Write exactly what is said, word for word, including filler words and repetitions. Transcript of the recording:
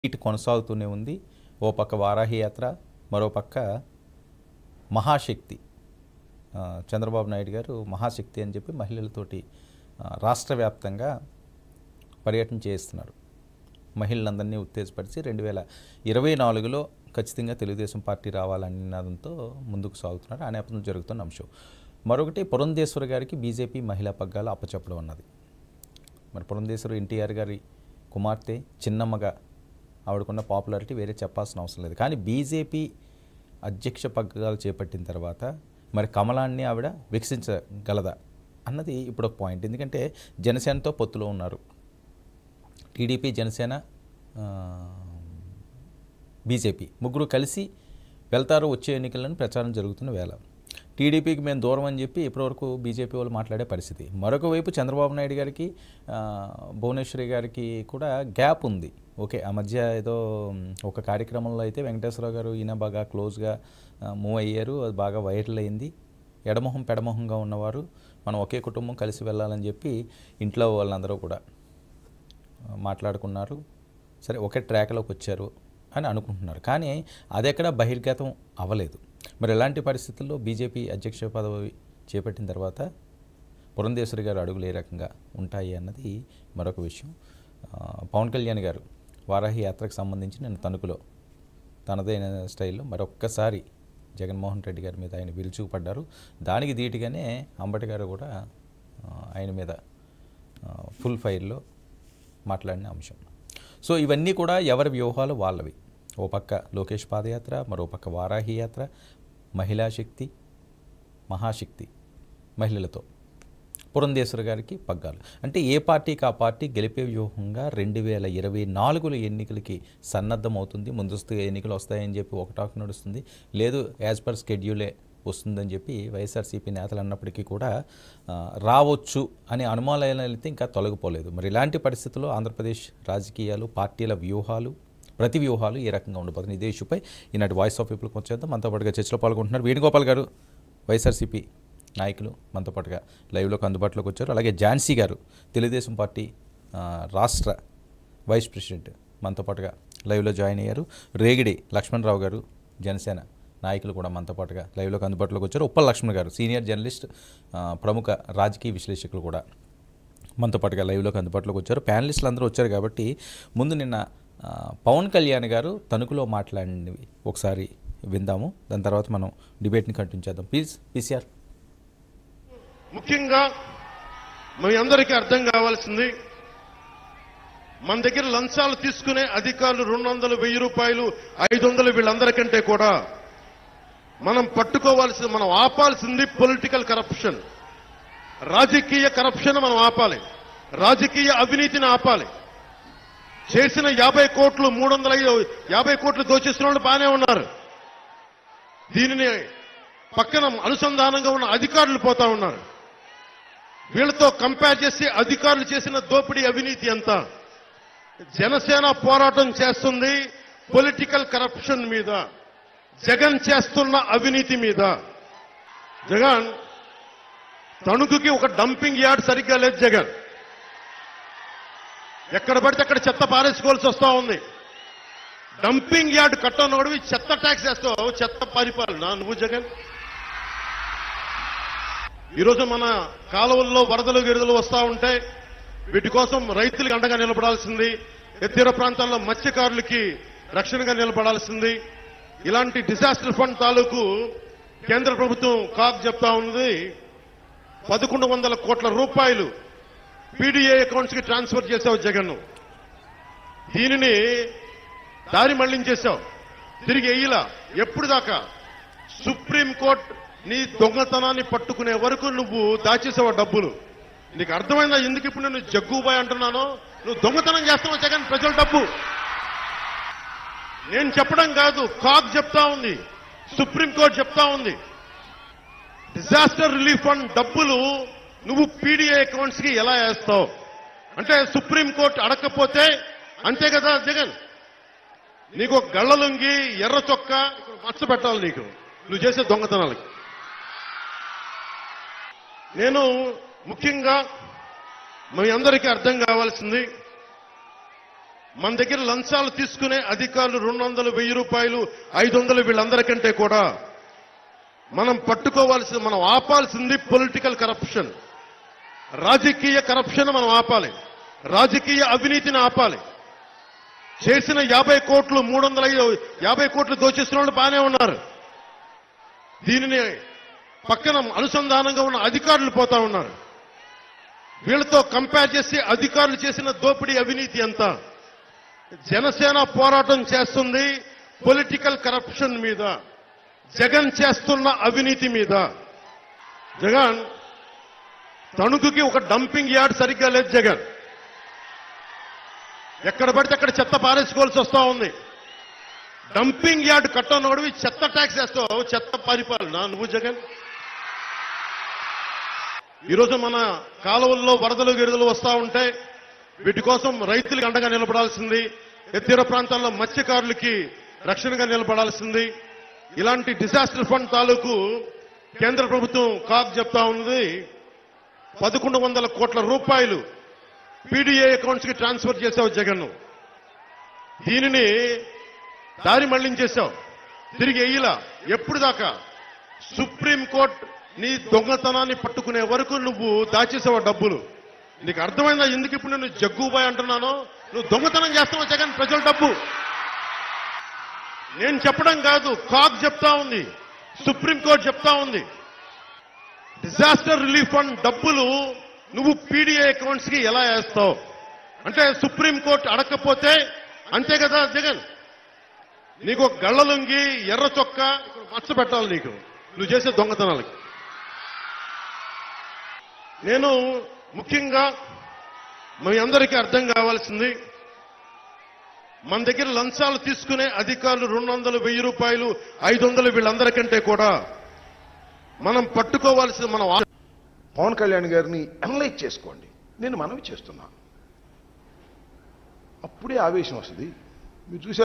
ఇటు కొనసాగుతూనే ఉంది. ఓ పక్క వారాహి యాత్ర, మరో పక్క మహాశక్తి. చంద్రబాబు నాయుడు గారు మహాశక్తి అని చెప్పి మహిళలతోటి రాష్ట్ర వ్యాప్తంగా పర్యటన చేస్తున్నారు. మహిళలందరినీ ఉత్తేజపరిచి రెండు వేల ఇరవై నాలుగులో ఖచ్చితంగా తెలుగుదేశం పార్టీ రావాలనే నినాదంతో ముందుకు సాగుతున్నారు. ఆ నేపథ్యంలో జరుగుతున్న అంశం. మరొకటి పురంధేశ్వరి గారికి బీజేపీ మహిళా పగ్గాలు అప్పచెప్పడం అన్నది. మరి పురంధేశ్వరి ఎన్టీఆర్ గారి కుమార్తె, చిన్నమ్మగా ఆవిడకున్న పాపులారిటీ వేరే చెప్పాల్సిన అవసరం లేదు. కానీ బీజేపీ అధ్యక్ష పగ్గాలు చేపట్టిన తర్వాత మరి కమలాన్ని ఆవిడ వీక్షించగలదా అన్నది ఇప్పుడు ఒక పాయింట్. ఎందుకంటే జనసేనతో పొత్తులో ఉన్నారు. టీడీపీ, జనసేన, బీజేపీ ముగ్గురు కలిసి వెళ్తారు వచ్చే ఎన్నికలను ప్రచారం జరుగుతున్న వేళ. టీడీపీకి మేము దూరం అని చెప్పి ఇప్పటివరకు బీజేపీ వాళ్ళు మాట్లాడే పరిస్థితి. మరొక వైపు చంద్రబాబు నాయుడు గారికి, భువనేశ్వరి గారికి కూడా గ్యాప్ ఉంది. ఓకే, ఆ మధ్య ఏదో ఒక కార్యక్రమంలో అయితే వెంకటేశ్వరరావు గారు ఈయన బాగా క్లోజ్గా మూవ్ అయ్యారు. అది బాగా వైరల్ అయింది. ఎడమొహం పెడమొహంగా ఉన్నవారు మనం ఒకే కుటుంబం కలిసి వెళ్ళాలని చెప్పి ఇంట్లో వాళ్ళందరూ కూడా మాట్లాడుకున్నారు. సరే, ఒకే ట్రాక్లోకి వచ్చారు అని అనుకుంటున్నారు. కానీ అది ఎక్కడ బహిర్గతం అవ్వలేదు. మరి ఇలాంటి పరిస్థితుల్లో బీజేపీ అధ్యక్ష పదవి చేపట్టిన తర్వాత పురంధేశ్వరి గారు అడుగులు ఏ రకంగా ఉంటాయి అన్నది మరొక విషయం. పవన్ కళ్యాణ్ గారు వారాహి యాత్రకు సంబంధించి నేను తణుకులో తనదైన స్టైల్లో మరొక్కసారి జగన్మోహన్ రెడ్డి గారి మీద ఆయన విరుచుకుపడ్డారు. దానికి ధీటుగానే అంబటి గారు కూడా ఆయన మీద ఫుల్ ఫైర్లో మాట్లాడిన అంశం. సో ఇవన్నీ కూడా ఎవరి వ్యూహాలు వాళ్ళవి. ఓ పక్క లోకేష్ పాదయాత్ర, మరో పక్క వారాహి యాత్ర, మహిళా శక్తి, మహాశక్తి మహిళలతో పురంధేశ్వరి గారికి పగ్గాలు. అంటే ఏ పార్టీకి ఆ పార్టీ గెలిపే వ్యూహంగా రెండు వేల ఇరవై నాలుగులో ఎన్నికలకి సన్నద్ధమవుతుంది. ముందస్తుగా ఎన్నికలు వస్తాయని చెప్పి ఒక టాక్ నడుస్తుంది. లేదు, యాజ్ పర్ స్కెడ్యూలే వస్తుందని చెప్పి వైఎస్ఆర్సీపీ నేతలు అన్నప్పటికీ కూడా రావచ్చు అనే అనుమానాలు అయితే ఇంకా తొలగిపోలేదు. మరి ఇలాంటి పరిస్థితుల్లో ఆంధ్రప్రదేశ్ రాజకీయాలు, పార్టీల వ్యూహాలు, ప్రతి వ్యూహాలు ఏ రకంగా ఉండబోతుంది, ఇదే ఇష్యూపై ఈనాటి వాయిస్ ఆఫ్ పీపుల్కి వచ్చేద్దాం. మనతో పాటుగా చర్చలో పాల్గొంటున్నారు వేణుగోపాల్ గారు, వైఎస్ఆర్సీపీ నాయకులు, మనతో పాటుగా లైవ్లోకి అందుబాటులోకి వచ్చారు. అలాగే ఝాన్సీ గారు, తెలుగుదేశం పార్టీ రాష్ట్ర వైస్ ప్రెసిడెంట్, మనతో పాటుగా లైవ్లో జాయిన్ అయ్యారు. రేగిడి లక్ష్మణరావు గారు, జనసేన నాయకులు కూడా మనతో పాటుగా లైవ్లోకి అందుబాటులోకి వచ్చారు. ఉప్పల్ లక్ష్మణ్ గారు, సీనియర్ జర్నలిస్ట్, ప్రముఖ రాజకీయ విశ్లేషకులు కూడా మనతో పాటుగా లైవ్లోకి అందుబాటులోకి వచ్చారు. ప్యానలిస్టులు అందరూ వచ్చారు కాబట్టి ముందు నిన్న పవన్ కళ్యాణ్ గారు తణుకులో మాట్లాడినవి ఒకసారి విందాము. దాని తర్వాత మనం డిబేట్ని కంటిన్యూ చేద్దాం. Please PCR. ముఖ్యంగా మీ అందరికీ అర్థం కావాల్సింది, మన దగ్గర లంచాలు తీసుకునే అధికారులు రెండు వందలు వెయ్యి రూపాయలు ఐదు వందలు వీళ్ళందరికంటే కూడా మనం పట్టుకోవాల్సింది, మనం ఆపాల్సింది పొలిటికల్ కరప్షన్. రాజకీయ కరప్షన్ మనం ఆపాలి, రాజకీయ అవినీతిని ఆపాలి. చేసిన యాభై కోట్లు మూడు వందల యాభై కోట్లు దోచేసిన వాళ్ళు బాగానే ఉన్నారు. దీనిని పక్కన అనుసంధానంగా ఉన్న అధికారులు పోతా ఉన్నారు. వీళ్ళతో కంపేర్ చేసి అధికారులు చేసిన దోపిడీ అవినీతి అంతా. జనసేన పోరాటం చేస్తుంది పొలిటికల్ కరప్షన్ మీద, జగన్ చేస్తున్న అవినీతి మీద. జగన్ తణుకుకి ఒక డంపింగ్ యార్డ్ సరిగ్గా లేదు. జగన్ ఎక్కడ పడితే అక్కడ చెత్త పారేసుకోవాల్సి వస్తా ఉంది. డంపింగ్ యార్డ్ కట్టనోడివి చెత్త ట్యాక్స్ వేస్తావు, చెత్త పరిపాలన నువ్వు జగన్. ఈరోజు మన కాలువల్లో వరదలు గిరదలు వస్తూ ఉంటే వీటి కోసం రైతులకు అండగా నిలబడాల్సింది, తీర ప్రాంతాల్లో మత్స్యకారులకి రక్షణగా నిలబడాల్సింది. ఇలాంటి డిజాస్టర్ ఫండ్ తాలూకు కేంద్ర ప్రభుత్వం కాక్ చెప్తా ఉన్నది పదకొండు వందల కోట్ల రూపాయలు పీడీఏ అకౌంట్స్ కి ట్రాన్స్ఫర్ చేశావు జగన్. దీనిని దారి మళ్లించేశావు, తిరిగి వెయ్యిలా. ఎప్పుడు దాకా? సుప్రీంకోర్టు నీ దొంగతనాన్ని పట్టుకునే వరకు నువ్వు దాచేసావు డబ్బులు. నీకు అర్థమైందా ఎందుకు ఇప్పుడు నేను జగ్గుబాయ్ అంటున్నానో? నువ్వు దొంగతనం చేస్తావు జగన్, ప్రజల డబ్బు. నేను చెప్పడం కాదు, కాక్ చెప్తా ఉంది, సుప్రీంకోర్టు చెప్తా ఉంది. డిజాస్టర్ రిలీఫ్ ఫండ్ డబ్బులు నువ్వు పీడీఏ అకౌంట్స్ కి ఎలా వేస్తావు అంటే సుప్రీంకోర్టు అడగకపోతే అంతే కదా జగన్. నీకు గళ్ళలుంగి ఎర్ర చొక్క మచ్చ పెట్టాలి నీకు, నువ్వు చేసే దొంగతనాలకి. నేను ముఖ్యంగా మీ అందరికీ అర్థం కావాల్సింది, మన దగ్గర లంచాలు తీసుకునే అధికారులు రెండు వందలు వెయ్యి రూపాయలు ఐదు వందలు వీళ్ళందరికంటే కూడా మనం పట్టుకోవాల్సింది, మనం ఆపాల్సింది పొలిటికల్ కరప్షన్. రాజకీయ కరప్షన్ మనం ఆపాలి, రాజకీయ అవినీతిని ఆపాలి. చేసిన యాభై కోట్లు మూడు వందల యాభై కోట్లు దోచేసిన వాళ్ళు బాగానే ఉన్నారు. దీనిని పక్కన అనుసంధానంగా ఉన్న అధికారులు పోతా ఉన్నారు. వీళ్ళతో కంపేర్ చేసి అధికారులు చేసిన దోపిడీ అవినీతి ఎంత? జనసేన పోరాటం చేస్తుంది పొలిటికల్ కరప్షన్ మీద, జగన్ చేస్తున్న అవినీతి మీద. జగన్ తణుకుకి ఒక డంపింగ్ యార్డ్ సరిగ్గా లేదు. జగన్ ఎక్కడ పడితే అక్కడ చెత్త పారేసుకోవాల్సి వస్తా ఉంది. డంపింగ్ యార్డ్ కట్టనోడివి చెత్త ట్యాక్స్ వేస్తావు, చెత్త పరిపాలన నువ్వు జగన్. ఈరోజు మన కాలువల్లో వరదలు గిరదలు వస్తా ఉంటే వీటి కోసం రైతులకు అండగా నిలబడాల్సింది, తీర ప్రాంతాల్లో మత్స్యకారులకి రక్షణగా నిలబడాల్సింది. ఇలాంటి డిజాస్టర్ ఫండ్ తాలూకు కేంద్ర ప్రభుత్వం కాక్ చెప్తా ఉంది పదకొండు వందల కోట్ల రూపాయలు పీడీఏ అకౌంట్స్ కి ట్రాన్స్ఫర్ చేశావు జగన్. దీనిని దారి మళ్లించేశావు, తిరిగి వెయ్యిలా. ఎప్పుడు దాకా? సుప్రీంకోర్టు నీ దొంగతనాన్ని పట్టుకునే వరకు నువ్వు దాచేసావు డబ్బులు. నీకు అర్థమైందా ఎందుకు ఇప్పుడు నేను జగ్గుబాయ్ అంటున్నానో? నువ్వు దొంగతనం చేస్తావు జగన్ ప్రజల డబ్బు. నేను చెప్పడం కాదు, కాక్ చెప్తా ఉంది, సుప్రీంకోర్టు చెప్తా ఉంది. డిజాస్టర్ రిలీఫ్ ఫండ్ డబ్బులు నువ్వు పీడీఏ అకౌంట్స్ కి ఎలా వేస్తావు అంటే సుప్రీంకోర్టు అడగకపోతే అంతే కదా జగన్. నీకు ఒక గళ్ళలుంగి ఎర్ర చొక్క మచ్చ పెట్టాలి నీకు, నువ్వు చేసే దొంగతనాలకి. నేను ముఖ్యంగా మీ అందరికీ అర్థం కావాల్సింది, మన దగ్గర లంచాలు తీసుకునే అధికారులు రెండు వందలు వెయ్యి రూపాయలు ఐదు వందలు వీళ్ళందరికంటే కూడా మనం పట్టుకోవాల్సింది, మనం పవన్ కళ్యాణ్ గారిని అనలైజ్ చేసుకోండి. నేను మనవి చేస్తున్నాను, అప్పుడే ఆవేశం వస్తుంది. మీరు చూసారు